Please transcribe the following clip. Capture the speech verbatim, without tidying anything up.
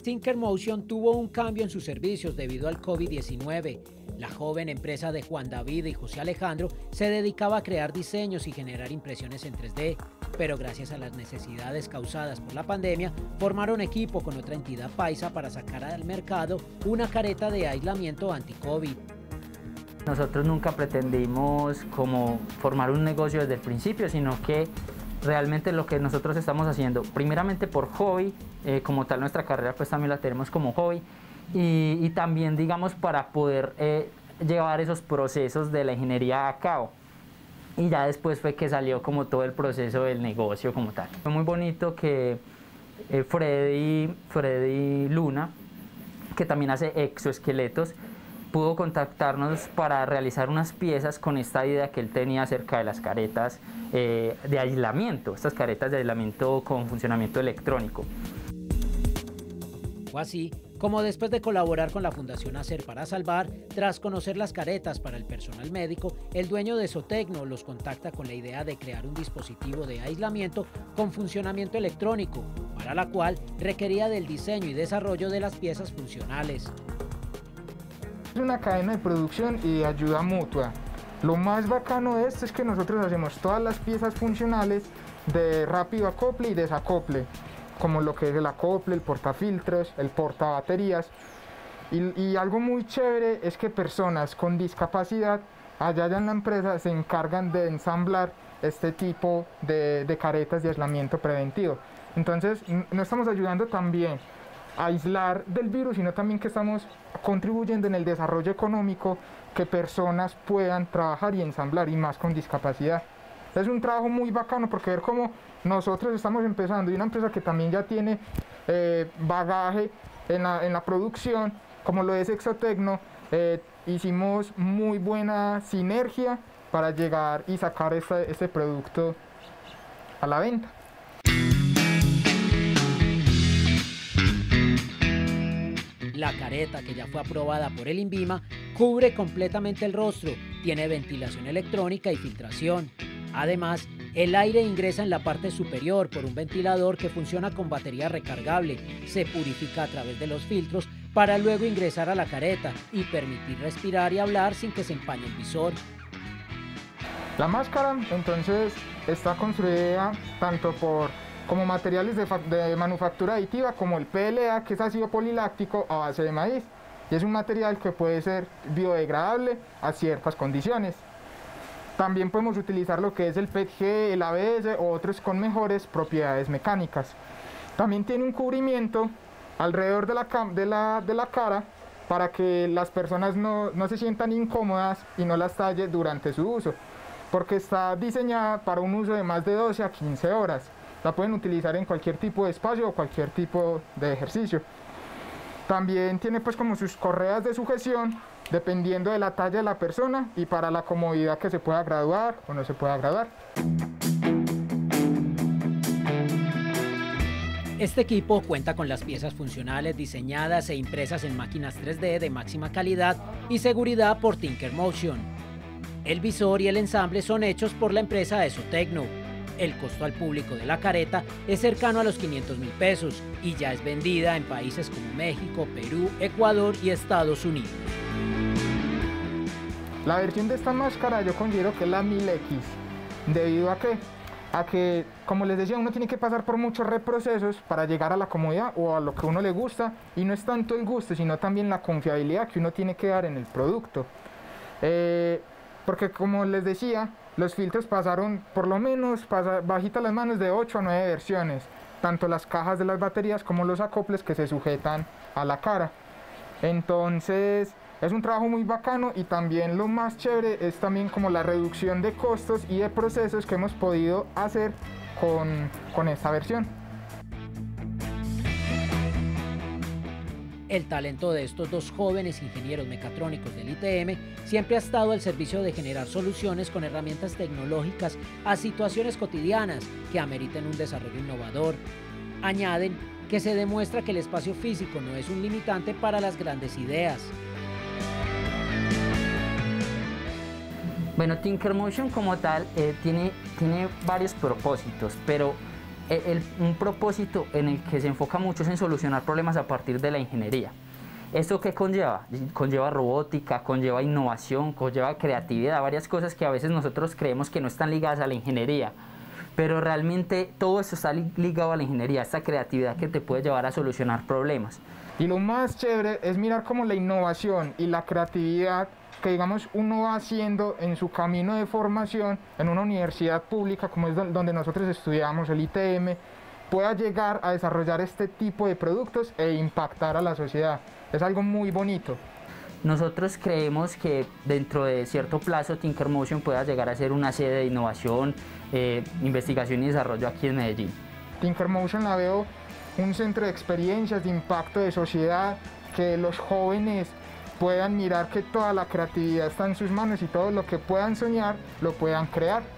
Tinker Motion tuvo un cambio en sus servicios debido al COVID diecinueve. La joven empresa de Juan David y José Alejandro se dedicaba a crear diseños y generar impresiones en tres D, pero gracias a las necesidades causadas por la pandemia, formaron equipo con otra entidad paisa para sacar al mercado una careta de aislamiento anti-COVID. Nosotros nunca pretendimos como formar un negocio desde el principio, sino que realmente lo que nosotros estamos haciendo, primeramente por hobby, eh, como tal nuestra carrera pues también la tenemos como hobby, y, y también digamos para poder eh, llevar esos procesos de la ingeniería a cabo. Y ya después fue que salió como todo el proceso del negocio como tal. Fue muy bonito que eh, Freddy, Freddy Luna, que también hace exoesqueletos, pudo contactarnos para realizar unas piezas con esta idea que él tenía acerca de las caretas eh, de aislamiento, estas caretas de aislamiento con funcionamiento electrónico. Fue así como después de colaborar con la Fundación Hacer para Salvar, tras conocer las caretas para el personal médico, el dueño de Zootecno los contacta con la idea de crear un dispositivo de aislamiento con funcionamiento electrónico, para la cual requería del diseño y desarrollo de las piezas funcionales. Es una cadena de producción y de ayuda mutua. Lo más bacano de esto es que nosotros hacemos todas las piezas funcionales de rápido acople y desacople, como lo que es el acople, el portafiltros, el portabaterías. Y, y algo muy chévere es que personas con discapacidad allá en la empresa se encargan de ensamblar este tipo de, de caretas de aislamiento preventivo. Entonces no estamos ayudando también a aislar del virus, sino también que estamos contribuyendo en el desarrollo económico, que personas puedan trabajar y ensamblar, y más con discapacidad. Es un trabajo muy bacano porque ver cómo nosotros estamos empezando y una empresa que también ya tiene eh, bagaje en la, en la producción, como lo es Zootecno, eh, hicimos muy buena sinergia para llegar y sacar este, este producto a la venta. La careta, que ya fue aprobada por el INVIMA, cubre completamente el rostro, tiene ventilación electrónica y filtración. Además, el aire ingresa en la parte superior por un ventilador que funciona con batería recargable, se purifica a través de los filtros para luego ingresar a la careta y permitir respirar y hablar sin que se empañe el visor. La máscara, entonces, está construida tanto por como materiales de, de manufactura aditiva, como el P L A, que es ácido poliláctico a base de maíz, y es un material que puede ser biodegradable a ciertas condiciones. También podemos utilizar lo que es el P E T G, el A B S o otros con mejores propiedades mecánicas. También tiene un cubrimiento alrededor de la, de la, de la cara para que las personas no, no se sientan incómodas y no las talle durante su uso, porque está diseñada para un uso de más de doce a quince horas. La pueden utilizar en cualquier tipo de espacio o cualquier tipo de ejercicio. También tiene pues como sus correas de sujeción dependiendo de la talla de la persona y para la comodidad que se pueda graduar o no se pueda graduar. Este equipo cuenta con las piezas funcionales diseñadas e impresas en máquinas tres D de máxima calidad y seguridad por Tinker Motion. El visor y el ensamble son hechos por la empresa Zootecno. El costo al público de la careta es cercano a los quinientos mil pesos y ya es vendida en países como México, Perú, Ecuador y Estados Unidos. La versión de esta máscara yo considero que es la mil equis, debido a que, a que, como les decía, uno tiene que pasar por muchos reprocesos para llegar a la comodidad o a lo que uno le gusta, y no es tanto el gusto, sino también la confiabilidad que uno tiene que dar en el producto. Eh, porque como les decía, los filtros pasaron, por lo menos, pasa, bajita las manos, de ocho a nueve versiones, tanto las cajas de las baterías como los acoples que se sujetan a la cara. Entonces, es un trabajo muy bacano, y también lo más chévere es también como la reducción de costos y de procesos que hemos podido hacer con, con esta versión. El talento de estos dos jóvenes ingenieros mecatrónicos del I T M siempre ha estado al servicio de generar soluciones con herramientas tecnológicas a situaciones cotidianas que ameriten un desarrollo innovador. Añaden que se demuestra que el espacio físico no es un limitante para las grandes ideas. Bueno, Tinker Motion como tal eh, tiene, tiene varios propósitos, pero el, un propósito en el que se enfoca mucho es en solucionar problemas a partir de la ingeniería. ¿Esto qué conlleva? Conlleva robótica, conlleva innovación, conlleva creatividad, varias cosas que a veces nosotros creemos que no están ligadas a la ingeniería, pero realmente todo esto está ligado a la ingeniería, esta creatividad que te puede llevar a solucionar problemas. Y lo más chévere es mirar cómo la innovación y la creatividad que digamos uno va haciendo en su camino de formación en una universidad pública como es donde nosotros estudiamos, el I T M, pueda llegar a desarrollar este tipo de productos e impactar a la sociedad. Es algo muy bonito. Nosotros creemos que dentro de cierto plazo Tinker Motion pueda llegar a ser una sede de innovación, eh, investigación y desarrollo aquí en Medellín. Tinker Motion la veo un centro de experiencias, de impacto de sociedad, que los jóvenes puedan mirar que toda la creatividad está en sus manos y todo lo que puedan soñar lo puedan crear.